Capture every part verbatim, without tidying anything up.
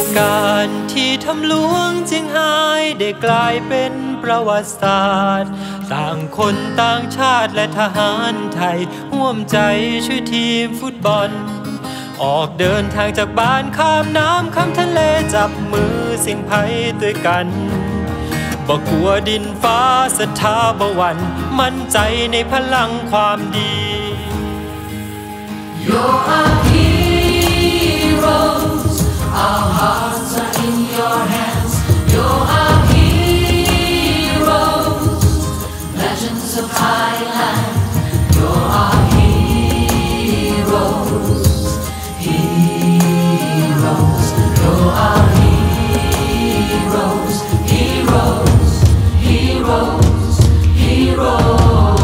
ตุการณ์ที่ทำหลวงเจียงไฮ้ได้กลายเป็นประวัติศาสตร์ต่างคนต่างชาติและทหารไทยร่วมใจช่วยทีมฟุตบอลออกเดินทางจากบ้านข้ามน้ำข้ามทะเลจับมือสิ่งภัยด้วยกันบ่กลัวดินฟ้าศรัทธาบ่หวั่นมั่นใจในพลังความดี You're our heroes, our hearts are in your hands. You're our heroes, legends of Thailand. You're our heroes, heroes. You're our heroes, heroes, heroes, heroes.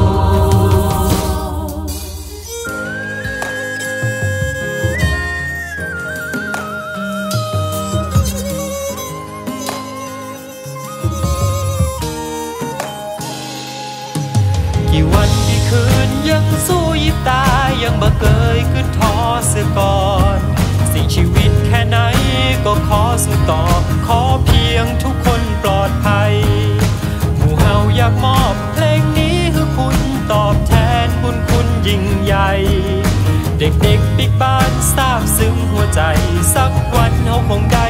กี่วันกี่คืนยังสู้ยิบตายังบ่เคยคือท้อเสียก่อนสิ่งชีวิตแค่ไหนก็ขอสู้ต่อขอเพียงทุกคนปลอดภัยหมู่เฮาอยากมอบเพลงนี้ให้คุณตอบแทนบุญคุณยิ่งใหญ่เด็กๆปิ๊กบ้านซาบซึ้งหัวใจสักวันเฮาคงได้